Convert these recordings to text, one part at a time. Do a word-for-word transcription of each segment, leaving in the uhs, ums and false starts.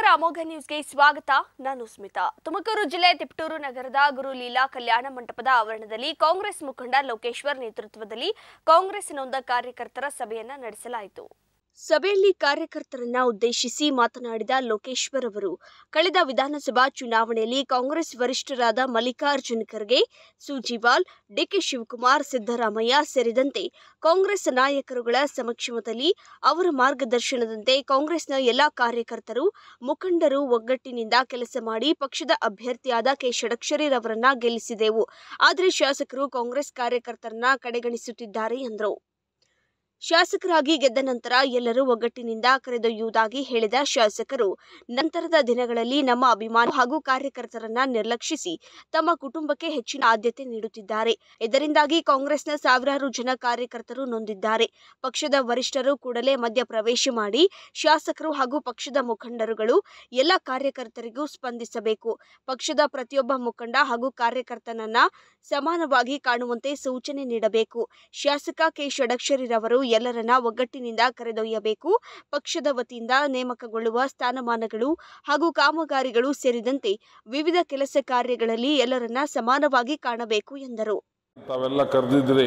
ಅಮೋಘ ನ್ಯೂಸ್ಗೆ ಸ್ವಾಗತ. ನಾನು ಸ್ಮಿತಾ. ತುಮಕೂರು ಜಿಲ್ಲೆ ತಿಪಟೂರು ನಗರದ ಗುರು ಲೀಲಾ ಕಲ್ಯಾಣ ಮಂಟಪದ ಆವರಣದಲ್ಲಿ ಕಾಂಗ್ರೆಸ್ ಮುಖಂಡ ಲೋಕೇಶ್ವರ್ ನೇತೃತ್ವದಲ್ಲಿ ಕಾಂಗ್ರೆಸ್ ನೊಂದ ಕಾರ್ಯಕರ್ತರ ಸಭೆಯನ್ನ ನಡೆಸಲಾಯಿತು. ಸಭೆಯಲ್ಲಿ ಕಾರ್ಯಕರ್ತರನ್ನ ಉದ್ದೇಶಿಸಿ ಮಾತನಾಡಿದ ಲೋಕೇಶ್ವರ್ ಅವರು, ಕಳೆದ ವಿಧಾನಸಭಾ ಚುನಾವಣೆಯಲ್ಲಿ ಕಾಂಗ್ರೆಸ್ ವರಿಷ್ಠರಾದ ಮಲ್ಲಿಕಾರ್ಜುನ ಖರ್ಗೆ, ಸುರ್ಜೇವಾಲಾ, ಡಿಕೆ ಶಿವಕುಮಾರ್, ಸಿದ್ದರಾಮಯ್ಯ ಸೇರಿದಂತೆ ಕಾಂಗ್ರೆಸ್ ನಾಯಕರುಗಳ ಸಮಕ್ಷಮದಲ್ಲಿ ಅವರ ಮಾರ್ಗದರ್ಶನದಂತೆ ಕಾಂಗ್ರೆಸ್ನ ಎಲ್ಲಾ ಕಾರ್ಯಕರ್ತರು, ಮುಖಂಡರು ಒಗ್ಗಟ್ಟಿನಿಂದ ಕೆಲಸ ಮಾಡಿ ಪಕ್ಷದ ಅಭ್ಯರ್ಥಿಯಾದ ಕೆ ಷಡಕ್ಷರಿರವರನ್ನ ಗೆಲ್ಲಿಸಿದೆವು. ಆದರೆ ಶಾಸಕರು ಕಾಂಗ್ರೆಸ್ ಕಾರ್ಯಕರ್ತರನ್ನ ಕಡೆಗಣಿಸುತ್ತಿದ್ದಾರೆ ಎಂದರು. ಶಾಸಕರಾಗಿ ಗೆದ್ದ ನಂತರ ಎಲ್ಲರೂ ಒಗ್ಗಟ್ಟಿನಿಂದ ಕರೆದೊಯ್ಯುವುದಾಗಿ ಹೇಳಿದ ಶಾಸಕರು, ನಂತರದ ದಿನಗಳಲ್ಲಿ ನಮ್ಮ ಅಭಿಮಾನಿ ಹಾಗೂ ಕಾರ್ಯಕರ್ತರನ್ನ ನಿರ್ಲಕ್ಷಿಸಿ ತಮ್ಮ ಕುಟುಂಬಕ್ಕೆ ಹೆಚ್ಚಿನ ಆದ್ಯತೆ ನೀಡುತ್ತಿದ್ದಾರೆ. ಇದರಿಂದಾಗಿ ಕಾಂಗ್ರೆಸ್ನ ಸಾವಿರಾರು ಜನ ಕಾರ್ಯಕರ್ತರು ನೊಂದಿದ್ದಾರೆ. ಪಕ್ಷದ ವರಿಷ್ಠರು ಕೂಡಲೇ ಮಧ್ಯ ಪ್ರವೇಶ ಮಾಡಿ ಶಾಸಕರು ಹಾಗೂ ಪಕ್ಷದ ಮುಖಂಡರುಗಳು ಎಲ್ಲ ಕಾರ್ಯಕರ್ತರಿಗೂ ಸ್ಪಂದಿಸಬೇಕು. ಪಕ್ಷದ ಪ್ರತಿಯೊಬ್ಬ ಮುಖಂಡ ಹಾಗೂ ಕಾರ್ಯಕರ್ತನನ್ನ ಸಮಾನವಾಗಿ ಕಾಣುವಂತೆ ಸೂಚನೆ ನೀಡಬೇಕು. ಶಾಸಕ ಕೆ ಷಡಕ್ಷರಿರವರು ಎಲ್ಲರನ್ನ ಒಗ್ಗಟ್ಟಿನಿಂದ ಕರೆದೊಯ್ಯಬೇಕು. ಪಕ್ಷದ ವತಿಯಿಂದ ನೇಮಕಗೊಳ್ಳುವ ಸ್ಥಾನಮಾನಗಳು ಹಾಗೂ ಕಾಮಗಾರಿಗಳು ಸೇರಿದಂತೆ ವಿವಿಧ ಕೆಲಸ ಕಾರ್ಯಗಳಲ್ಲಿ ಎಲ್ಲರನ್ನ ಸಮಾನವಾಗಿ ಕಾಣಬೇಕು ಎಂದರು. ತಾವೆಲ್ಲ ಕರೆದಿದ್ರಿ,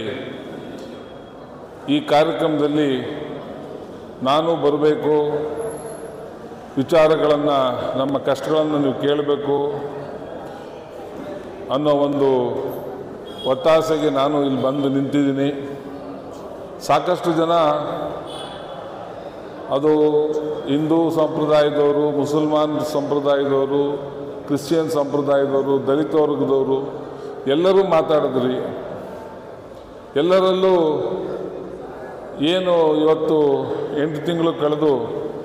ಈ ಕಾರ್ಯಕ್ರಮದಲ್ಲಿ ನಾನು ಬರಬೇಕು, ವಿಚಾರಗಳನ್ನು ನಮ್ಮ ಕಷ್ಟಗಳನ್ನು ನೀವು ಕೇಳಬೇಕು ಅನ್ನೋ ಒಂದು ಒತ್ತಾಸೆಗೆ ನಾನು ಇಲ್ಲಿ ಬಂದು ನಿಂತಿದ್ದೀನಿ. ಸಾಕಷ್ಟು ಜನ ಅದು ಹಿಂದೂ ಸಂಪ್ರದಾಯದವರು, ಮುಸಲ್ಮಾನ್ ಸಂಪ್ರದಾಯದವರು, ಕ್ರಿಶ್ಚಿಯನ್ ಸಂಪ್ರದಾಯದವರು, ದಲಿತ ವರ್ಗದವರು ಎಲ್ಲರೂ ಮಾತಾಡಿದ್ರಿ. ಎಲ್ಲರಲ್ಲೂ ಏನು ಇವತ್ತು ಎಂಟು ತಿಂಗಳು ಕಳೆದು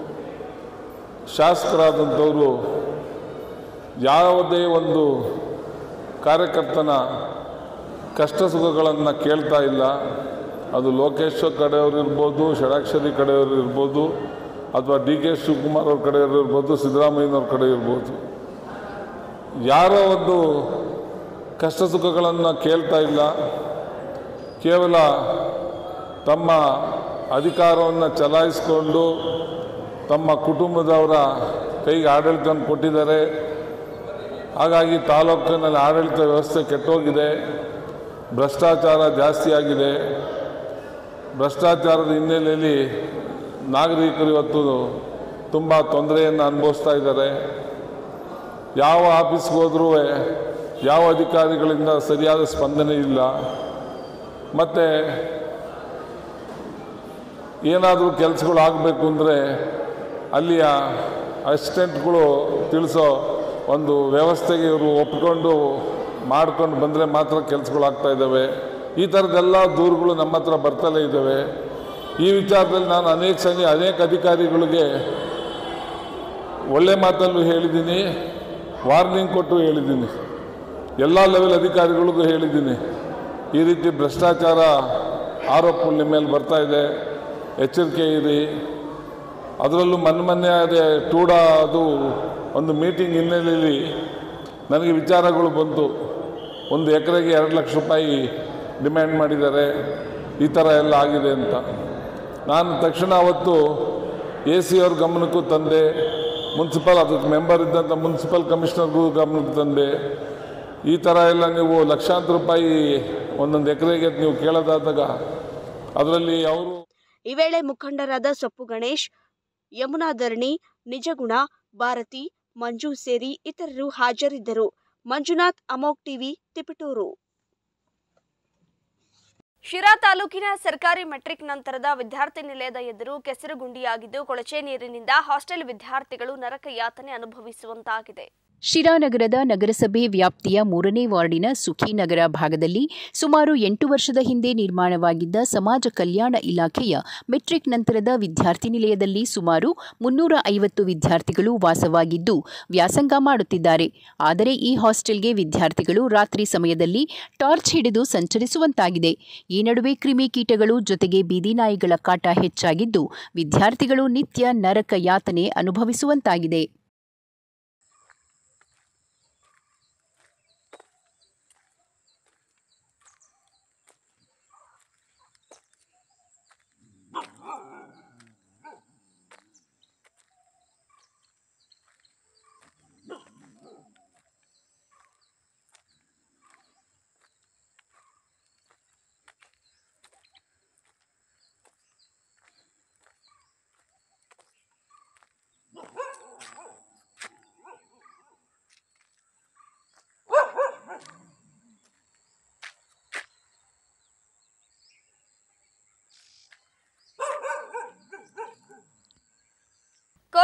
ಶಾಸಕರಾದಂಥವರು ಯಾವುದೇ ಒಂದು ಕಾರ್ಯಕರ್ತನ ಕಷ್ಟ ಸುಖಗಳನ್ನು ಕೇಳ್ತಾ ಇಲ್ಲ. ಅದು ಲೋಕೇಶ್ವರ್ ಕಡೆಯವರು ಇರ್ಬೋದು, ಷಡಾಕ್ಷರಿ ಕಡೆಯವರು ಇರ್ಬೋದು, ಅಥವಾ ಡಿ ಕೆ ಶಿವಕುಮಾರ್ ಅವ್ರ ಕಡೆಯವರು ಇರ್ಬೋದು, ಸಿದ್ದರಾಮಯ್ಯನವ್ರ ಕಡೆ ಇರ್ಬೋದು. ಯಾರೋ ಒಂದು ಕಷ್ಟ ಸುಖಗಳನ್ನು ಕೇಳ್ತಾ ಇಲ್ಲ. ಕೇವಲ ತಮ್ಮ ಅಧಿಕಾರವನ್ನು ಚಲಾಯಿಸಿಕೊಂಡು ತಮ್ಮ ಕುಟುಂಬದವರ ಕೈಗೆ ಆಡಳಿತವನ್ನು ಕೊಟ್ಟಿದ್ದಾರೆ. ಹಾಗಾಗಿ ತಾಲೂಕಿನಲ್ಲಿ ಆಡಳಿತ ವ್ಯವಸ್ಥೆ ಕೆಟ್ಟೋಗಿದೆ, ಭ್ರಷ್ಟಾಚಾರ ಜಾಸ್ತಿ ಆಗಿದೆ. ಭ್ರಷ್ಟಾಚಾರದ ಹಿನ್ನೆಲೆಯಲ್ಲಿ ನಾಗರಿಕರು ಇವತ್ತು ತುಂಬ ತೊಂದರೆಯನ್ನು ಅನುಭವಿಸ್ತಾ ಇದ್ದಾರೆ. ಯಾವ ಆಫೀಸ್ಗೆ ಹೋದ್ರೂ ಯಾವ ಅಧಿಕಾರಿಗಳಿಂದ ಸರಿಯಾದ ಸ್ಪಂದನೆ ಇಲ್ಲ. ಮತ್ತು ಏನಾದರೂ ಕೆಲಸಗಳು ಆಗಬೇಕು ಅಂದರೆ ಅಲ್ಲಿಯ ಅಸಿಸ್ಟೆಂಟ್ಗಳು ತಿಳಿಸೋ ಒಂದು ವ್ಯವಸ್ಥೆಗೆ ಇವರು ಒಪ್ಪಿಕೊಂಡು ಮಾಡ್ಕೊಂಡು ಬಂದರೆ ಮಾತ್ರ ಕೆಲಸಗಳಾಗ್ತಾ ಇದ್ದಾವೆ. ಈ ಥರದ್ದೆಲ್ಲ ದೂರುಗಳು ನಮ್ಮ ಹತ್ರ ಬರ್ತಲೇ ಇದ್ದಾವೆ. ಈ ವಿಚಾರದಲ್ಲಿ ನಾನು ಅನೇಕ ಸಲ ಅನೇಕ ಅಧಿಕಾರಿಗಳಿಗೆ ಒಳ್ಳೆ ಮಾತಲ್ಲೂ ಹೇಳಿದ್ದೀನಿ, ವಾರ್ನಿಂಗ್ ಕೊಟ್ಟು ಹೇಳಿದ್ದೀನಿ, ಎಲ್ಲ ಲೆವೆಲ್ ಅಧಿಕಾರಿಗಳಿಗೂ ಹೇಳಿದ್ದೀನಿ. ಈ ರೀತಿ ಭ್ರಷ್ಟಾಚಾರ ಆರೋಪಗಳು ನಿಮ್ಮ ಮೇಲೆ ಬರ್ತಾ ಇದೆ, ಎಚ್ಚರಿಕೆ ಇರಿ. ಅದರಲ್ಲೂ ಮೊನ್ನೆ ಮೊನ್ನೆ ಅದೇ ಟೂಡ ಅದು ಒಂದು ಮೀಟಿಂಗ್ ಹಿನ್ನೆಲೆಯಲ್ಲಿ ನನಗೆ ವಿಚಾರಗಳು ಬಂತು. ಒಂದು ಎಕರೆಗೆ ಎರಡು ಲಕ್ಷ ರೂಪಾಯಿ ಡಿಮ್ಯಾಂಡ್ ಮಾಡಿದ್ದಾರೆ, ಈ ಥರ ಎಲ್ಲ ಆಗಿದೆ ಅಂತ. ನಾನು ತಕ್ಷಣ ಅವತ್ತು ಎ ಸಿ ಅವ್ರ ಗಮನಕ್ಕೂ ತಂದೆ, ಮುನ್ಸಿಪಲ್ ಅದಕ್ಕೆ ಮೆಂಬರ್ ಇದ್ದಂಥ ಮುನ್ಸಿಪಲ್ ಕಮಿಷನರ್ಗೂ ಗಮನಕ್ಕೆ ತಂದೆ. ಈ ಥರ ಎಲ್ಲ ನೀವು ಲಕ್ಷಾಂತರ ರೂಪಾಯಿ ಒಂದೊಂದು ಎಕರೆಗೆ ನೀವು ಕೇಳೋದಾದಾಗ ಅದರಲ್ಲಿ ಅವರು. ಈ ವೇಳೆ ಮುಖಂಡರಾದ ಸೊಪ್ಪು ಗಣೇಶ್, ಯಮುನಾಧರಣಿ, ನಿಜಗುಣ, ಭಾರತಿ, ಮಂಜು ಸೇರಿ ಇತರರು ಹಾಜರಿದ್ದರು. ಮಂಜುನಾಥ್, ಅಮೋಘ್ ಟಿವಿ, ತಿಪಟೂರು. ಶಿರಾ ತಾಲೂಕಿನ ಸರ್ಕಾರಿ ಮೆಟ್ರಿಕ್ ನಂತರದ ವಿದ್ಯಾರ್ಥಿ ನಿಲಯದ ಎದುರು ಕೆಸರು ಗುಂಡಿಯಾಗಿದ್ದು ಕೊಳಚೆ ನೀರಿನಿಂದ ಹಾಸ್ಟೆಲ್ ವಿದ್ಯಾರ್ಥಿಗಳು ನರಕ ಯಾತನೆ ಅನುಭವಿಸುವಂತಾಗಿದೆ. ಶಿರಾ ನಗರದ ನಗರಸಭೆ ವ್ಯಾಪ್ತಿಯ ಮೂರನೇ ವಾರ್ಡಿನ ಸುಖಿನಗರ ಭಾಗದಲ್ಲಿ ಸುಮಾರು ಎಂಟು ವರ್ಷದ ಹಿಂದೆ ನಿರ್ಮಾಣವಾಗಿದ್ದ ಸಮಾಜ ಕಲ್ಯಾಣ ಇಲಾಖೆಯ ಮೆಟ್ರಿಕ್ ನಂತರದ ವಿದ್ಯಾರ್ಥಿ ನಿಲಯದಲ್ಲಿ ಸುಮಾರು ಮುನ್ನೂರ ಐವತ್ತು ವಿದ್ಯಾರ್ಥಿಗಳು ವಾಸವಾಗಿದ್ದು ವ್ಯಾಸಂಗ ಮಾಡುತ್ತಿದ್ದಾರೆ. ಆದರೆ ಈ ಹಾಸ್ಟೆಲ್ಗೆ ವಿದ್ಯಾರ್ಥಿಗಳು ರಾತ್ರಿ ಸಮಯದಲ್ಲಿ ಟಾರ್ಚ್ ಹಿಡಿದು ಸಂಚರಿಸುವಂತಾಗಿದೆ. ಈ ನಡುವೆ ಕ್ರಿಮಿಕೀಟಗಳು ಜೊತೆಗೆ ಬೀದಿ ನಾಯಿಗಳ ಕಾಟ ಹೆಚ್ಚಾಗಿದ್ದು ವಿದ್ಯಾರ್ಥಿಗಳು ನಿತ್ಯ ನರಕ ಯಾತನೆ ಅನುಭವಿಸುವಂತಾಗಿದೆ.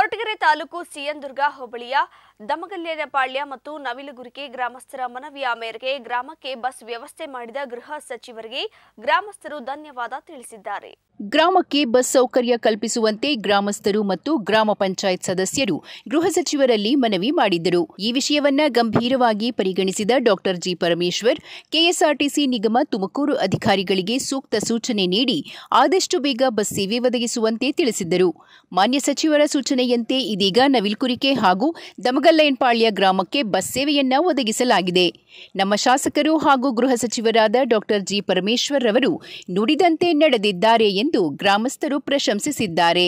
ಕೊರಟಗೆರೆ ತಾಲೂಕು ಸಿಯಂದುರ್ಗ ಹೋಬಳಿಯ ದಮಗಲ್ಯನಪಾಳ್ಯ ಮತ್ತು ನವಿಲುಗುರಿಕೆ ಗ್ರಾಮಸ್ಥರ ಮನವಿಯ ಮೇರೆಗೆ ಗ್ರಾಮಕ್ಕೆ ಬಸ್ ವ್ಯವಸ್ಥೆ ಮಾಡಿದ ಗೃಹ ಸಚಿವರಿಗೆ ಗ್ರಾಮಸ್ಥರು ಧನ್ಯವಾದ ತಿಳಿಸಿದ್ದಾರೆ. ಗ್ರಾಮಕ್ಕೆ ಬಸ್ ಸೌಕರ್ಯ ಕಲ್ಪಿಸುವಂತೆ ಗ್ರಾಮಸ್ಥರು ಮತ್ತು ಗ್ರಾಮ ಪಂಚಾಯತ್ ಸದಸ್ಯರು ಗೃಹ ಸಚಿವರಲ್ಲಿ ಮನವಿ ಮಾಡಿದ್ದರು. ಈ ವಿಷಯವನ್ನ ಗಂಭೀರವಾಗಿ ಪರಿಗಣಿಸಿದ ಡಾಕ್ಟರ್ ಜಿ ಪರಮೇಶ್ವರ್ ಕೆಎಸ್ಆರ್ಟಿಸಿ ನಿಗಮ ತುಮಕೂರು ಅಧಿಕಾರಿಗಳಿಗೆ ಸೂಕ್ತ ಸೂಚನೆ ನೀಡಿ ಆದಷ್ಟು ಬೇಗ ಬಸ್ ಸೇವೆ ಒದಗಿಸುವಂತೆ ತಿಳಿಸಿದ್ದರು. ಮಾನ್ಯ ಸಚಿವರ ಸೂಚನೆಯಂತೆ ಇದೀಗ ನವಿಲುಗುರಿಕೆ ಹಾಗೂ ದಮಗಲ್ಲಯನಪಾಳ್ಯ ಗ್ರಾಮಕ್ಕೆ ಬಸ್ ಸೇವೆಯನ್ನ ಒದಗಿಸಲಾಗಿದೆ. ನಮ್ಮ ಶಾಸಕರು ಹಾಗೂ ಗೃಹ ಸಚಿವರಾದ ಡಾಕ್ಟರ್ ಜಿ ಪರಮೇಶ್ವರ್ ಅವರು ನುಡಿದಂತೆ ನಡೆದಿದ್ದಾರೆ ಎಂದು ಗ್ರಾಮಸ್ಥರು ಪ್ರಶಂಸಿಸಿದ್ದಾರೆ.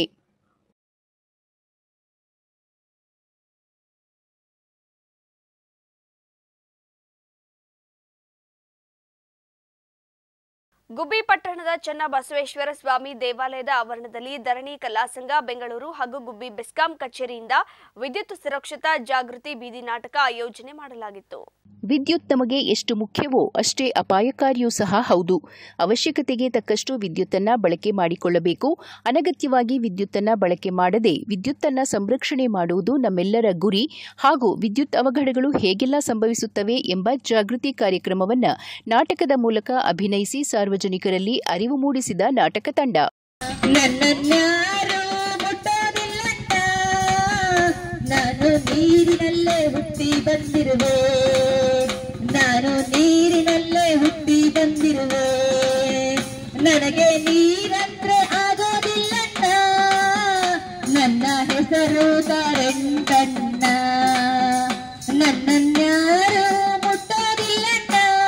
ಗುಬ್ಬಿ ಪಟ್ಟಣದ ಚನ್ನಬಸವೇಶ್ವರ ಸ್ವಾಮಿ ದೇವಾಲಯದ ಆವರಣದಲ್ಲಿ ಧರಣಿ ಕಲಾ ಸಂಘ ಬೆಂಗಳೂರು ಹಾಗೂ ಗುಬ್ಬಿ ಬೆಸ್ಕಾಂ ಕಚೇರಿಯಿಂದ ವಿದ್ಯುತ್ ಸುರಕ್ಷತಾ ಜಾಗೃತಿ ಬೀದಿ ನಾಟಕ ಆಯೋಜನೆ ಮಾಡಲಾಗಿತ್ತು. ವಿದ್ಯುತ್ ನಮಗೆ ಎಷ್ಟು ಮುಖ್ಯವೋ ಅಷ್ಟೇ ಅಪಾಯಕಾರಿಯೂ ಸಹ ಹೌದು. ಅವಶ್ಯಕತೆಗೆ ತಕ್ಕಷ್ಟು ವಿದ್ಯುತ್ತನ್ನು ಬಳಕೆ ಮಾಡಿಕೊಳ್ಳಬೇಕು. ಅನಗತ್ಯವಾಗಿ ವಿದ್ಯುತ್ತನ್ನು ಬಳಕೆ ಮಾಡದೆ ವಿದ್ಯುತ್ತನ್ನು ಸಂರಕ್ಷಣೆ ಮಾಡುವುದು ನಮ್ಮೆಲ್ಲರ ಗುರಿ ಹಾಗೂ ವಿದ್ಯುತ್ ಅವಘಡಗಳು ಹೇಗೆಲ್ಲ ಸಂಭವಿಸುತ್ತವೆ ಎಂಬ ಜಾಗೃತಿ ಕಾರ್ಯಕ್ರಮವನ್ನು ನಾಟಕದ ಮೂಲಕ ಅಭಿನಯಿಸಿ ಸಾರ್ವಜನಿಕರಲ್ಲಿ ಅರಿವು ಮೂಡಿಸಿದ ನಾಟಕ ತಂಡ. ನಾನು ನೀರಿನಲ್ಲೇ ಹುಟ್ಟಿ ಬಂದಿರುವೆ ನಾನು ನೀರಿನಲ್ಲೇ ಹುಟ್ಟಿ ಬಂದಿರುವೆ ನನಗೆ ನೀರಂದ್ರೆ ಆಗೋದಿಲ್ಲಣ್ಣ ನನ್ನ ಹೆಸರು ಕಾರೆಂಟಣ್ಣ ನನ್ನನ್ಯಾರು ಮುಟ್ಟೋದಿಲ್ಲಣ್ಣ.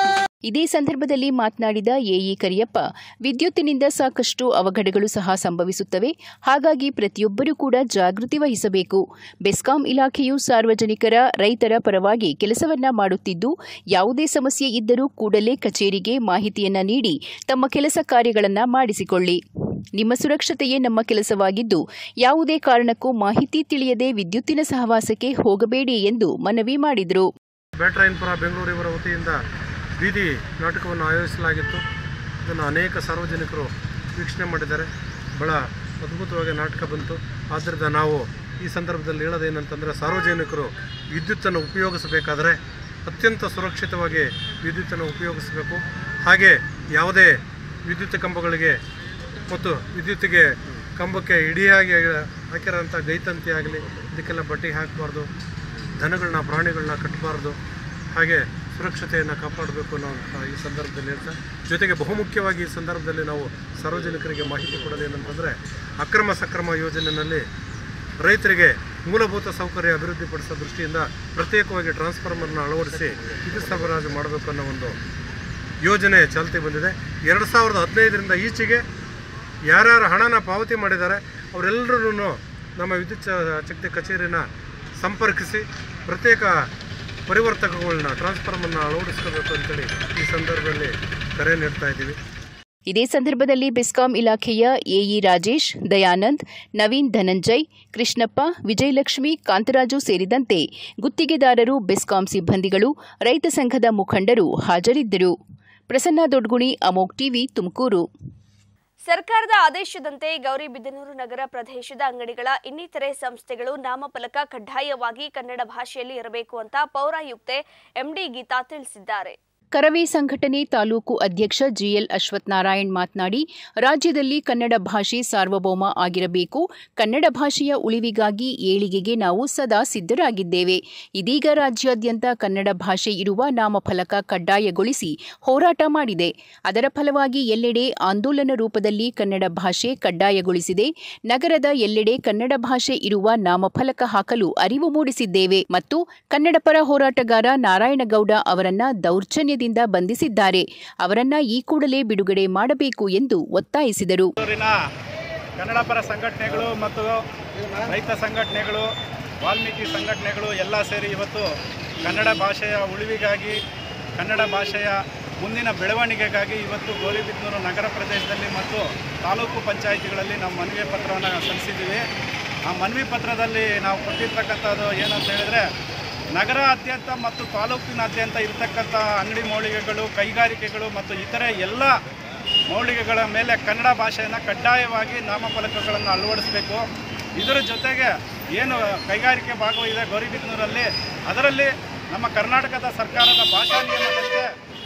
ಇದೇ ಸಂದರ್ಭದಲ್ಲಿ ಮಾತನಾಡಿದ ಎಇ ಕರಿಯಪ್ಪ, ವಿದ್ಯುತ್ತಿನಿಂದ ಸಾಕಷ್ಟು ಅವಘಡಗಳು ಸಹ ಸಂಭವಿಸುತ್ತವೆ. ಹಾಗಾಗಿ ಪ್ರತಿಯೊಬ್ಬರೂ ಕೂಡ ಜಾಗೃತಿ ವಹಿಸಬೇಕು. ಬೆಸ್ಕಾಂ ಇಲಾಖೆಯು ಸಾರ್ವಜನಿಕರ, ರೈತರ ಪರವಾಗಿ ಕೆಲಸವನ್ನ ಮಾಡುತ್ತಿದ್ದು, ಯಾವುದೇ ಸಮಸ್ಯೆ ಇದ್ದರೂ ಕೂಡಲೇ ಕಚೇರಿಗೆ ಮಾಹಿತಿಯನ್ನ ನೀಡಿ ತಮ್ಮ ಕೆಲಸ ಕಾರ್ಯಗಳನ್ನು ಮಾಡಿಸಿಕೊಳ್ಳಿ. ನಿಮ್ಮ ಸುರಕ್ಷತೆಯೇ ನಮ್ಮ ಕೆಲಸವಾಗಿದ್ದು, ಯಾವುದೇ ಕಾರಣಕ್ಕೂ ಮಾಹಿತಿ ತಿಳಿಯದೆ ವಿದ್ಯುತ್ತಿನ ಸಹವಾಸಕ್ಕೆ ಹೋಗಬೇಡಿ ಎಂದು ಮನವಿ ಮಾಡಿದರು. ಬೆಂಗಳೂರಿನ ವತಿಯಿಂದ ಬೀದಿ ನಾಟಕವನ್ನು ಆಯೋಜಿಸಲಾಗಿತ್ತು. ಇದನ್ನು ಅನೇಕ ಸಾರ್ವಜನಿಕರು ವೀಕ್ಷಣೆ ಮಾಡಿದ್ದಾರೆ. ಬಹಳ ಅದ್ಭುತವಾಗಿ ನಾಟಕ ಬಂತು. ಆದ್ದರಿಂದ ನಾವು ಈ ಸಂದರ್ಭದಲ್ಲಿ ಹೇಳೋದೇನಂತಂದರೆ, ಸಾರ್ವಜನಿಕರು ವಿದ್ಯುತ್ತನ್ನು ಉಪಯೋಗಿಸಬೇಕಾದರೆ ಅತ್ಯಂತ ಸುರಕ್ಷಿತವಾಗಿ ವಿದ್ಯುತ್ತನ್ನು ಉಪಯೋಗಿಸಬೇಕು. ಹಾಗೆ ಯಾವುದೇ ವಿದ್ಯುತ್ ಕಂಬಗಳಿಗೆ ಮತ್ತು ವಿದ್ಯುತ್ತಿಗೆ ಕಂಬಕ್ಕೆ ಇಡಿಯಾಗಿ ಹಾಕಿರೋಂಥ ಗೈತಂತಿ ಆಗಲಿ ಇದಕ್ಕೆಲ್ಲ ಬಟ್ಟೆ ಹಾಕಬಾರ್ದು. ದನಗಳನ್ನ ಪ್ರಾಣಿಗಳನ್ನ ಕಟ್ಟಬಾರ್ದು. ಹಾಗೆ ಸುರಕ್ಷತೆಯನ್ನು ಕಾಪಾಡಬೇಕು ಅನ್ನೋ ಈ ಸಂದರ್ಭದಲ್ಲಿ ಹೇಳ್ತಾ, ಜೊತೆಗೆ ಬಹುಮುಖ್ಯವಾಗಿ ಈ ಸಂದರ್ಭದಲ್ಲಿ ನಾವು ಸಾರ್ವಜನಿಕರಿಗೆ ಮಾಹಿತಿ ಕೊಡೋದೇನಂತಂದರೆ, ಅಕ್ರಮ ಸಕ್ರಮ ಯೋಜನೆಯಲ್ಲಿ ರೈತರಿಗೆ ಮೂಲಭೂತ ಸೌಕರ್ಯ ಅಭಿವೃದ್ಧಿಪಡಿಸೋ ದೃಷ್ಟಿಯಿಂದ ಪ್ರತ್ಯೇಕವಾಗಿ ಟ್ರಾನ್ಸ್ಫಾರ್ಮರ್ನ ಅಳವಡಿಸಿ ವಿದ್ಯುತ್ ಸರಬರಾಜು ಮಾಡಬೇಕು ಅನ್ನೋ ಒಂದು ಯೋಜನೆ ಚಾಲ್ತಿ ಬಂದಿದೆ. ಎರಡು ಸಾವಿರದ ಹದಿನೈದರಿಂದ ಈಚೆಗೆ ಯಾರ್ಯಾರು ಹಣನ ಪಾವತಿ ಮಾಡಿದ್ದಾರೆ ಅವರೆಲ್ಲರೂ ನಮ್ಮ ವಿದ್ಯುತ್ ಶಕ್ತಿ ಕಚೇರಿನ ಸಂಪರ್ಕಿಸಿ ಪ್ರತ್ಯೇಕ ಪರಿವರ್ತಕಗಳನ್ನ ಟ್ರಾನ್ಸ್ಫಾರ್ಮರ್ನ ಅಳವಡಿಸ್ಕೋಬೇಕು ಅಂತೇಳಿ ಈ ಸಂದರ್ಭದಲ್ಲಿ ಕರೆ ನೀಡ್ತಾ ಇದ್ದೀವಿ. ಇದೇ ಸಂದರ್ಭದಲ್ಲಿ ಬೆಸ್ಕಾಂ ಇಲಾಖೆಯ ಎಇ ರಾಜೇಶ್, ದಯಾನಂದ್, ನವೀನ್ ಧನಂಜಯ್, ಕೃಷ್ಣಪ್ಪ, ವಿಜಯಲಕ್ಷ್ಮಿ, ಕಾಂತರಾಜು ಸೇರಿದಂತೆ ಗುತ್ತಿಗೆದಾರರು, ಬೆಸ್ಕಾಂ ಸಿಬ್ಬಂದಿಗಳು, ರೈತ ಸಂಘದ ಮುಖಂಡರು ಹಾಜರಿದ್ದರು. ಪ್ರಸನ್ನ ದೊಡ್ಗುಣಿ, ಅಮೋಕ್ ಟಿವಿ, ತುಮಕೂರು. ಸರ್ಕಾರದ ಆದೇಶದಂತೆ ಗೌರಿಬಿದನೂರು ನಗರ ಪ್ರದೇಶದ ಅಂಗಡಿಗಳ ಇನ್ನಿತರೆ ಸಂಸ್ಥೆಗಳು ನಾಮಫಲಕ ಕಡ್ಡಾಯವಾಗಿ ಕನ್ನಡ ಭಾಷೆಯಲ್ಲಿ ಇರಬೇಕು ಅಂತ ಪೌರಾಯುಕ್ತೆ ಎಂಡಿ ಗೀತಾ ತಿಳಿಸಿದ್ದಾರೆ. ಕರವೇ ಸಂಘಟನೆ ತಾಲೂಕು ಅಧ್ಯಕ್ಷ ಜಿಎಲ್ ಅಶ್ವತ್ಥನಾರಾಯಣ್ ಮಾತನಾಡಿ, ರಾಜ್ಯದಲ್ಲಿ ಕನ್ನಡ ಭಾಷೆ ಸಾರ್ವಭೌಮ ಆಗಿರಬೇಕು. ಕನ್ನಡ ಭಾಷೆಯ ಉಳಿವಿಗಾಗಿ ಏಳಿಗೆಗೆ ನಾವು ಸದಾ ಸಿದ್ಧರಾಗಿದ್ದೇವೆ. ಇದೀಗ ರಾಜ್ಯಾದ್ಯಂತ ಕನ್ನಡ ಭಾಷೆ ಇರುವ ನಾಮಫಲಕ ಕಡ್ಡಾಯಗೊಳಿಸಿ ಹೋರಾಟ ಮಾಡಿದೆ. ಅದರ ಫಲವಾಗಿ ಎಲ್ಲೆಡೆ ಆಂದೋಲನ ರೂಪದಲ್ಲಿ ಕನ್ನಡ ಭಾಷೆ ಕಡ್ಡಾಯಗೊಳಿಸಿದೆ. ನಗರದ ಎಲ್ಲೆಡೆ ಕನ್ನಡ ಭಾಷೆ ಇರುವ ನಾಮಫಲಕ ಹಾಕಲು ಅರಿವು ಮೂಡಿಸಿದ್ದೇವೆ ಮತ್ತು ಕನ್ನಡ ಪರ ಹೋರಾಟಗಾರ ನಾರಾಯಣಗೌಡ ಅವರನ್ನ ದೌರ್ಜನ್ಯ ಬಂಧಿಸಿದ್ದಾರೆ. ಅವರನ್ನ ಈ ಕೂಡಲೇ ಬಿಡುಗಡೆ ಮಾಡಬೇಕು ಎಂದು ಒತ್ತಾಯಿಸಿದರು. ಕನ್ನಡ ಪರ ಸಂಘಟನೆಗಳು ಮತ್ತು ರೈತ ಸಂಘಟನೆಗಳು, ವಾಲ್ಮೀಕಿ ಸಂಘಟನೆಗಳು ಎಲ್ಲ ಸೇರಿ ಇವತ್ತು ಕನ್ನಡ ಭಾಷೆಯ ಉಳಿವಿಗಾಗಿ, ಕನ್ನಡ ಭಾಷೆಯ ಮುಂದಿನ ಬೆಳವಣಿಗೆಗಾಗಿ ಇವತ್ತು ಗೌರಿಬಿದನೂರು ನಗರ ಪ್ರದೇಶದಲ್ಲಿ ಮತ್ತು ತಾಲೂಕು ಪಂಚಾಯಿತಿಗಳಲ್ಲಿ ನಾವು ಮನವಿ ಪತ್ರವನ್ನು ಸಲ್ಲಿಸಿದ್ದೀವಿ. ಆ ಮನವಿ ಪತ್ರದಲ್ಲಿ ನಾವು ಕೊಟ್ಟಿರ್ತಕ್ಕಂಥದ್ದು ಏನಂತ ಹೇಳಿದ್ರೆ, ನಗರಾದ್ಯಂತ ಮತ್ತು ತಾಲೂಕಿನಾದ್ಯಂತ ಇರತಕ್ಕಂಥ ಅಂಗಡಿ ಮಳಿಗೆಗಳು, ಕೈಗಾರಿಕೆಗಳು ಮತ್ತು ಇತರೆ ಎಲ್ಲ ಮಳಿಗೆಗಳ ಮೇಲೆ ಕನ್ನಡ ಭಾಷೆಯನ್ನು ಕಡ್ಡಾಯವಾಗಿ ನಾಮಫಲಕಗಳನ್ನು ಅಳವಡಿಸಬೇಕು. ಇದರ ಜೊತೆಗೆ ಏನು ಕೈಗಾರಿಕೆ ಭಾಗವಿದೆ ಗೌರಿಬಿದನೂರಲ್ಲಿ, ಅದರಲ್ಲಿ ನಮ್ಮ ಕರ್ನಾಟಕದ ಸರ್ಕಾರದ ಭಾಷಾ ನಿಯಮದಂತೆ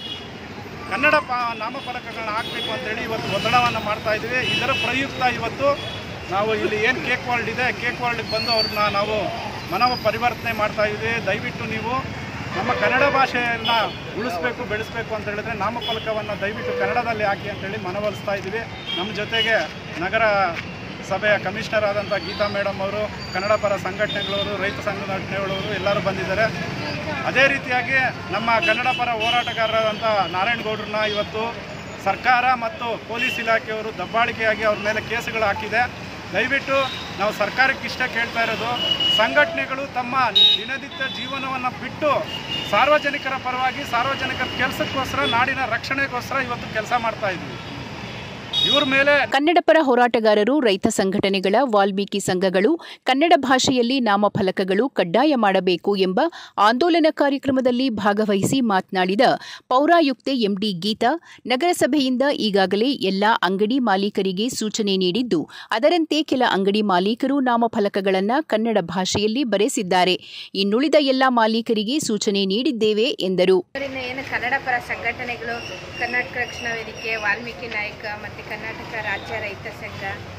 ಕನ್ನಡ ಪಾ ನಾಮಫಲಕಗಳನ್ನ ಹಾಕಬೇಕು ಅಂತೇಳಿ ಇವತ್ತು ಒತ್ತಡವನ್ನು ಮಾಡ್ತಾ ಇದ್ದೀವಿ. ಇದರ ಪ್ರಯುಕ್ತ ಇವತ್ತು ನಾವು ಇಲ್ಲಿ ಏನು ಕೇಕ್ ವರ್ಲ್ಡ್ ಇದೆ, ಕೇಕ್ ವರ್ಲ್ಡ್ಗೆ ಬಂದು ಅವ್ರನ್ನ ನಾವು ಮನವ ಪರಿವರ್ತನೆ ಮಾಡ್ತಾ ಇದ್ದೀವಿ. ದಯವಿಟ್ಟು ನೀವು ನಮ್ಮ ಕನ್ನಡ ಭಾಷೆಯನ್ನು ಉಳಿಸ್ಬೇಕು, ಬೆಳೆಸಬೇಕು ಅಂತ ಹೇಳಿದ್ರೆ ನಾಮಫಲಕವನ್ನು ದಯವಿಟ್ಟು ಕನ್ನಡದಲ್ಲಿ ಹಾಕಿ ಅಂತೇಳಿ ಮನವೊಲಿಸ್ತಾ ಇದ್ದೀವಿ. ನಮ್ಮ ಜೊತೆಗೆ ನಗರ ಸಭೆಯ ಕಮಿಷನರ್ ಆದಂಥ ಗೀತಾ ಮೇಡಮ್ ಅವರು, ಕನ್ನಡ ಪರ ಸಂಘಟನೆಗಳವರು, ರೈತ ಸಂಘಟನೆಗಳವರು ಎಲ್ಲರೂ ಬಂದಿದ್ದಾರೆ. ಅದೇ ರೀತಿಯಾಗಿ ನಮ್ಮ ಕನ್ನಡ ಪರ ಹೋರಾಟಗಾರರಾದಂಥ ನಾರಾಯಣಗೌಡ್ರನ್ನ ಇವತ್ತು ಸರ್ಕಾರ ಮತ್ತು ಪೊಲೀಸ್ ಇಲಾಖೆಯವರು ದಬ್ಬಾಳಿಕೆಯಾಗಿ ಅವ್ರ ಮೇಲೆ ಕೇಸುಗಳು ಹಾಕಿದೆ. ದಯವಿಟ್ಟು ನಾವು ಸರ್ಕಾರಕ್ಕೆ ಇಷ್ಟ ಕೇಳ್ತಾ ಇರೋದು, ಸಂಘಟನೆಗಳು ತಮ್ಮ ದಿನನಿತ್ಯ ಜೀವನವನ್ನು ಬಿಟ್ಟು ಸಾರ್ವಜನಿಕರ ಪರವಾಗಿ ಸಾರ್ವಜನಿಕರ ಕೆಲಸಕ್ಕೋಸ್ಕರ, ನಾಡಿನ ರಕ್ಷಣೆಗೋಸ್ಕರ ಇವತ್ತು ಕೆಲಸ ಮಾಡ್ತಾ ಇದ್ವಿ. ಇವ್ರ ಮೇಲೆ ಕನ್ನಡ ಪರ ಹೋರಾಟಗಾರರು, ರೈತ ಸಂಘಟನೆಗಳ, ವಾಲ್ಮೀಕಿ ಸಂಘಗಳು ಕನ್ನಡ ಭಾಷೆಯಲ್ಲಿ ನಾಮಫಲಕಗಳು ಕಡ್ಡಾಯ ಮಾಡಬೇಕು ಎಂಬ ಆಂದೋಲನ ಕಾರ್ಯಕ್ರಮದಲ್ಲಿ ಭಾಗವಹಿಸಿ ಮಾತನಾಡಿದ ಪೌರಾಯುಕ್ತೆ ಎಂಡಿ ಗೀತಾ, ನಗರಸಭೆಯಿಂದ ಈಗಾಗಲೇ ಎಲ್ಲಾ ಅಂಗಡಿ ಮಾಲೀಕರಿಗೆ ಸೂಚನೆ ನೀಡಿದ್ದು, ಅದರಂತೆ ಕೆಲ ಅಂಗಡಿ ಮಾಲೀಕರು ನಾಮಫಲಕಗಳನ್ನು ಕನ್ನಡ ಭಾಷೆಯಲ್ಲಿ ಬರೆಸಿದ್ದಾರೆ. ಇನ್ನುಳಿದ ಎಲ್ಲಾ ಮಾಲೀಕರಿಗೆ ಸೂಚನೆ ನೀಡಿದ್ದೇವೆ ಎಂದರು. ಏನು ಕನ್ನಡ ಪರ ಸಂಘಟನೆಗಳು, ಕರ್ನಾಟಕ ರಕ್ಷಣಾ ವೇದಿಕೆ, ವಾಲ್ಮೀಕಿ ನಾಯಕ ಮತ್ತು ಕರ್ನಾಟಕ ರಾಜ್ಯ ರೈತ ಸಂಘ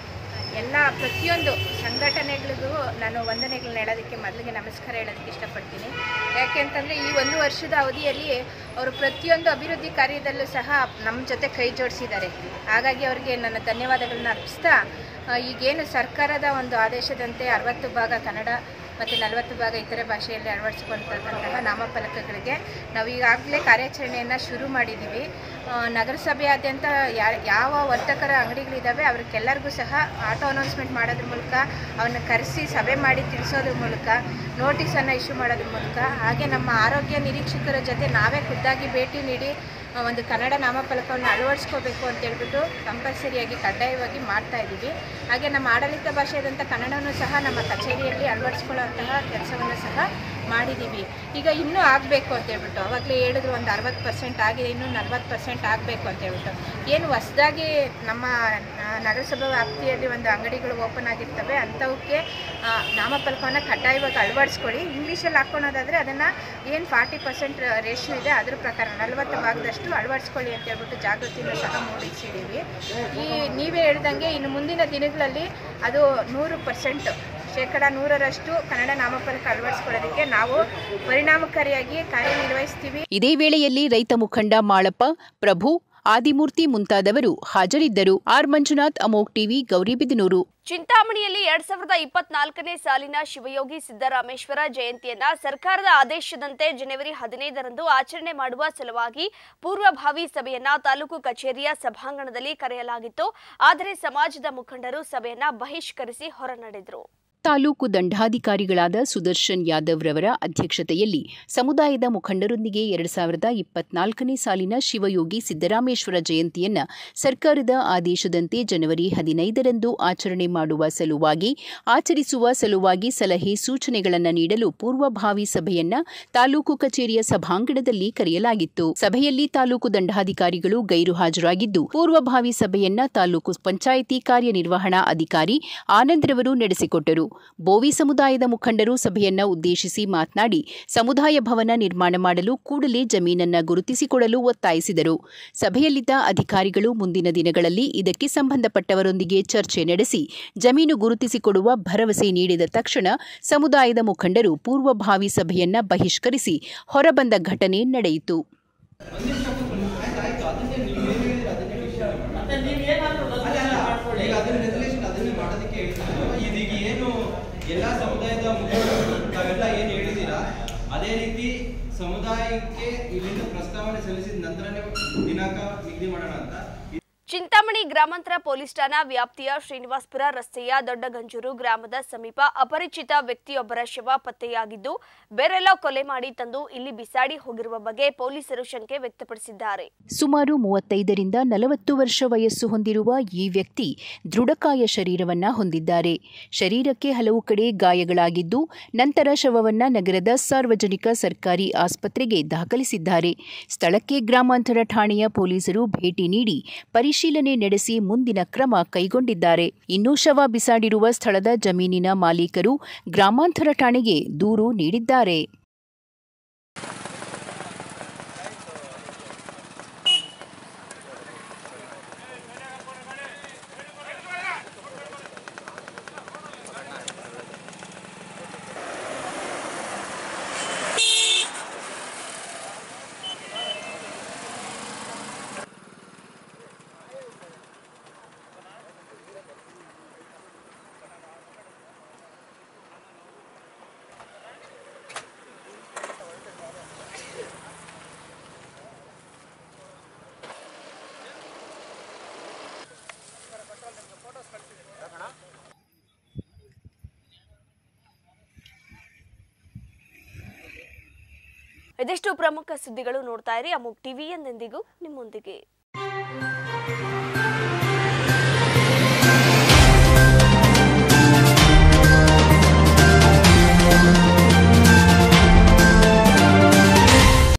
ಎಲ್ಲ ಪ್ರತಿಯೊಂದು ಸಂಘಟನೆಗಳಿಗೂ ನಾನು ವಂದನೆಗಳನ್ನ ಹೇಳೋದಕ್ಕೆ ಮೊದಲಿಗೆ ನಮಸ್ಕಾರ ಹೇಳೋದಕ್ಕೆ ಇಷ್ಟಪಡ್ತೀನಿ. ಯಾಕೆ ಅಂತಂದರೆ ಈ ಒಂದು ವರ್ಷದ ಅವಧಿಯಲ್ಲಿ ಅವರು ಪ್ರತಿಯೊಂದು ಅಭಿವೃದ್ಧಿ ಕಾರ್ಯದಲ್ಲೂ ಸಹ ನಮ್ಮ ಜೊತೆ ಕೈ ಜೋಡಿಸಿದ್ದಾರೆ. ಹಾಗಾಗಿ ಅವರಿಗೆ ನನ್ನ ಧನ್ಯವಾದಗಳನ್ನ ಅರ್ಪಿಸ್ತಾ, ಈಗೇನು ಸರ್ಕಾರದ ಒಂದು ಆದೇಶದಂತೆ ಅರವತ್ತು ಭಾಗ ಕನ್ನಡ ಮತ್ತು ನಲವತ್ತು ಭಾಗ ಇತರೆ ಭಾಷೆಯಲ್ಲಿ ಅಳವಡಿಸಿಕೊಂಡಂತಹ ನಾಮಫಲಕಗಳಿಗೆ ನಾವು ಈಗಾಗಲೇ ಕಾರ್ಯಾಚರಣೆಯನ್ನು ಶುರು ಮಾಡಿದ್ದೀವಿ. ನಗರಸಭೆಯಾದ್ಯಂತ ಯಾವ ವರ್ತಕರ ಅಂಗಡಿಗಳಿದ್ದಾವೆ ಅವ್ರಿಗೆಲ್ಲರಿಗೂ ಸಹ ಆಟೋ ಅನೌನ್ಸ್ಮೆಂಟ್ ಮಾಡೋದ್ರ ಮೂಲಕ, ಅವನ್ನ ಕರೆಸಿ ಸಭೆ ಮಾಡಿ ತಿಳಿಸೋದ್ರ ಮೂಲಕ, ನೋಟಿಸನ್ನು ಇಶ್ಯೂ ಮಾಡೋದ್ರ ಮೂಲಕ, ಹಾಗೆ ನಮ್ಮ ಆರೋಗ್ಯ ನಿರೀಕ್ಷಕರ ಜೊತೆ ನಾವೇ ಖುದ್ದಾಗಿ ಭೇಟಿ ನೀಡಿ ಒಂದು ಕನ್ನಡ ನಾಮಫಲಕವನ್ನು ಅಳವಡಿಸ್ಕೋಬೇಕು ಅಂತೇಳ್ಬಿಟ್ಟು ಕಂಪಲ್ಸರಿಯಾಗಿ ಕಡ್ಡಾಯವಾಗಿ ಮಾಡ್ತಾ ಇದ್ದೀವಿ. ಹಾಗೆ ನಮ್ಮ ಆಡಳಿತ ಭಾಷೆಯಾದಂಥ ಕನ್ನಡವನ್ನು ಸಹ ನಮ್ಮ ಕಚೇರಿಯಲ್ಲಿ ಅಳವಡಿಸ್ಕೊಳ್ಳೋಂತಹ ಕೆಲಸವನ್ನು ಸಹ ಮಾಡಿದ್ದೀವಿ. ಈಗ ಇನ್ನೂ ಆಗಬೇಕು ಅಂತೇಳ್ಬಿಟ್ಟು ಅವಾಗಲೇ ಹೇಳಿದ್ರು, ಒಂದು ಅರವತ್ತು ಪರ್ಸೆಂಟ್ ಆಗಿದೆ, ಇನ್ನೂ ನಲ್ವತ್ತು ಪರ್ಸೆಂಟ್ ಆಗಬೇಕು ಅಂತೇಳ್ಬಿಟ್ಟು. ಏನು ಹೊಸದಾಗಿ ನಮ್ಮ ನಗರಸಭೆ ವ್ಯಾಪ್ತಿಯಲ್ಲಿ ಒಂದು ಅಂಗಡಿಗಳು ಓಪನ್ ಆಗಿರ್ತವೆ, ಅಂಥವಕ್ಕೆ ನಾಮಫಲಕವನ್ನು ಕಡ್ಡಾಯವಾಗಿ ಅಳವಡಿಸ್ಕೊಳ್ಳಿ. ಇಂಗ್ಲೀಷಲ್ಲಿ ಹಾಕ್ಕೊಳೋದಾದರೆ ಅದನ್ನು ಏನು ಫಾರ್ಟಿ ಪರ್ಸೆಂಟ್ ರೇಷಿಯೋ ಇದೆ ಅದ್ರ ಪ್ರಕಾರ ನಲವತ್ತು ಭಾಗದಷ್ಟು ಅಳವಡಿಸ್ಕೊಳ್ಳಿ ಅಂತ ಹೇಳ್ಬಿಟ್ಟು ಜಾಗೃತಿಯನ್ನು ಸಹ ಮೂಡಿಸಿದ್ದೀವಿ. ಈ ನೀವೇ ಹೇಳ್ದಂಗೆ ಇನ್ನು ಮುಂದಿನ ದಿನಗಳಲ್ಲಿ ಅದು ನೂರು ಪರ್ಸೆಂಟ್ ಶೇಕಡ ನೂರರಷ್ಟು ಕನ್ನಡ ನಾಮಫಲಕ ಅಳವಡಿಸಿಕೊಳ್ಳೋದಕ್ಕೆ ನಾವು ಪರಿಣಾಮಕಾರಿಯಾಗಿ ಕಾರ್ಯನಿರ್ವಹಿಸ್ತೀವಿ. ಇದೇ ವೇಳೆಯಲ್ಲಿ ರೈತ ಮುಖಂಡ ಮಾಳಪ್ಪ, ಪ್ರಭು, ಆದಿಮೂರ್ತಿ ಮುಂತಾದವರು ಹಾಜರಿದ್ದರು. ಆರ್ ಮಂಜುನಾಥ್, ಅಮೋಕ್ ಟಿವಿ, ಗೌರಿಬಿದನೂರು. ಚಿಂತಾಮಣಿಯಲ್ಲಿ ಎರಡ್ ಸಾವಿರದ ಇಪ್ಪತ್ನಾಲ್ಕನೇ ಸಾಲಿನ ಶಿವಯೋಗಿ ಸಿದ್ದರಾಮೇಶ್ವರ ಜಯಂತಿಯನ್ನ ಸರ್ಕಾರದ ಆದೇಶದಂತೆ ಜನವರಿ ಹದಿನೈದರಂದು ಆಚರಣೆ ಮಾಡುವ ಸಲುವಾಗಿ ಪೂರ್ವಭಾವಿ ಸಭೆಯನ್ನ ತಾಲೂಕು ಕಚೇರಿಯ ಸಭಾಂಗಣದಲ್ಲಿ ಕರೆಯಲಾಗಿತ್ತು. ಆದರೆ ಸಮಾಜದ ಮುಖಂಡರು ಸಭೆಯನ್ನ ಬಹಿಷ್ಕರಿಸಿ ಹೊರನಡೆದರು. ತಾಲೂಕು ದಂಡಾಧಿಕಾರಿಗಳಾದ ಸುದರ್ಶನ್ ಯಾದವ್ ರವರ ಅಧ್ಯಕ್ಷತೆಯಲ್ಲಿ ಸಮುದಾಯದ ಮುಖಂಡರೊಂದಿಗೆ ಎರಡು ಸಾವಿರದ ಇಪ್ಪತ್ನಾಲ್ಕನೇ ಸಾಲಿನ ಶಿವಯೋಗಿ ಸಿದ್ದರಾಮೇಶ್ವರ ಜಯಂತಿಯನ್ನ ಸರ್ಕಾರದ ಆದೇಶದಂತೆ ಜನವರಿ ಹದಿನೈದರಂದು ಆಚರಣೆ ಮಾಡುವ ಸಲುವಾಗಿ ಆಚರಿಸುವ ಸಲುವಾಗಿ ಸಲಹೆ ಸೂಚನೆಗಳನ್ನು ನೀಡಲು ಪೂರ್ವಭಾವಿ ಸಭೆಯನ್ನ ತಾಲೂಕು ಕಚೇರಿಯ ಸಭಾಂಗಣದಲ್ಲಿ ಕರೆಯಲಾಗಿತ್ತು. ಸಭೆಯಲ್ಲಿ ತಾಲೂಕು ದಂಡಾಧಿಕಾರಿಗಳು ಗೈರು ಹಾಜರಾಗಿದ್ದು, ಪೂರ್ವಭಾವಿ ಸಭೆಯನ್ನ ತಾಲೂಕು ಪಂಚಾಯಿತಿ ಕಾರ್ಯನಿರ್ವಹಣಾ ಅಧಿಕಾರಿ ಆನಂದ್ ರವರು ನಡೆಸಿಕೊಟ್ಟರು. ಬೋವಿ ಸಮುದಾಯದ ಮುಖಂಡರು ಸಭೆಯನ್ನ ಉದ್ದೇಶಿಸಿ ಮಾತನಾಡಿ, ಸಮುದಾಯ ಭವನ ನಿರ್ಮಾಣ ಮಾಡಲು ಕೂಡಲೇ ಜಮೀನನ್ನ ಗುರುತಿಸಿಕೊಡಲು ಒತ್ತಾಯಿಸಿದರು. ಸಭೆಯಲ್ಲಿದ್ದ ಅಧಿಕಾರಿಗಳು ಮುಂದಿನ ದಿನಗಳಲ್ಲಿ ಇದಕ್ಕೆ ಸಂಬಂಧಪಟ್ಟವರೊಂದಿಗೆ ಚರ್ಚೆ ನಡೆಸಿ ಜಮೀನು ಗುರುತಿಸಿಕೊಡುವ ಭರವಸೆ ನೀಡಿದ ತಕ್ಷಣ ಸಮುದಾಯದ ಮುಖಂಡರು ಪೂರ್ವಭಾವಿ ಸಭೆಯನ್ನ ಬಹಿಷ್ಕರಿಸಿ ಹೊರಬಂದ ಘಟನೆ ನಡೆಯಿತು. ಎಲ್ಲ ಸಮುದಾಯದ ಮುಖಂಡರು ತಾವೆಲ್ಲ ಏನು ಹೇಳಿದ್ದೀರಾ ಅದೇ ರೀತಿ ಸಮುದಾಯಕ್ಕೆ ಇಲ್ಲಿಂದ ಪ್ರಸ್ತಾವನೆ ಸಲ್ಲಿಸಿದ ನಂತರನೇ ದಿನಾಂಕ ನಿಗದಿ ಮಾಡೋಣ ಅಂತ. ಚಿಂತಾಮಣಿ ಗ್ರಾಮಾಂತರ ಪೊಲೀಸ್ ಠಾಣಾ ವ್ಯಾಪ್ತಿಯ ಶ್ರೀನಿವಾಸಪುರ ರಸ್ತೆಯ ದೊಡ್ಡಗಂಜೂರು ಗ್ರಾಮದ ಸಮೀಪ ಅಪರಿಚಿತ ವ್ಯಕ್ತಿಯೊಬ್ಬರ ಶವ ಪತ್ತೆಯಾಗಿದ್ದು, ಬೇರೆಲ್ಲ ಕೊಲೆ ಮಾಡಿ ತಂದು ಇಲ್ಲಿ ಬಿಸಾಡಿ ಹೋಗಿರುವ ಬಗ್ಗೆ ಪೊಲೀಸರು ಶಂಕೆ ವ್ಯಕ್ತಪಡಿಸಿದ್ದಾರೆ. ಸುಮಾರು ಮೂವತ್ತೈದರಿಂದ ನಲವತ್ತು ವರ್ಷ ವಯಸ್ಸು ಹೊಂದಿರುವ ಈ ವ್ಯಕ್ತಿ ದೃಢಕಾಯ ಶರೀರವನ್ನ ಹೊಂದಿದ್ದಾರೆ. ಶರೀರಕ್ಕೆ ಹಲವು ಕಡೆ ಗಾಯಗಳಾಗಿದ್ದು, ನಂತರ ಶವವನ್ನ ನಗರದ ಸಾರ್ವಜನಿಕ ಸರ್ಕಾರಿ ಆಸ್ಪತ್ರೆಗೆ ದಾಖಲಿಸಿದ್ದಾರೆ. ಸ್ಥಳಕ್ಕೆ ಗ್ರಾಮಾಂತರ ಠಾಣೆಯ ಪೊಲೀಸರು ಭೇಟಿ ನೀಡಿ ಪರಿಶೀಲನೆ ಪರಿಶೀಲನೆ ನಡೆಸಿ ಮುಂದಿನ ಕ್ರಮ ಕೈಗೊಂಡಿದ್ದಾರೆ. ಇನ್ನು ಶವ ಬಿಸಾಡಿರುವ ಸ್ಥಳದ ಜಮೀನಿನ ಮಾಲೀಕರು ಗ್ರಾಮಾಂತರ ಠಾಣೆಗೆ ದೂರು ನೀಡಿದ್ದಾರೆ. ಇದೆಷ್ಟು ಪ್ರಮುಖ ಸುದ್ದಿಗಳು ನೋಡ್ತಾ ಇರಿ ಅಮೋಘ್ ಟಿವಿ ಎಂದೆಂದಿಗೂ ನಿಮ್ಮೊಂದಿಗೆ.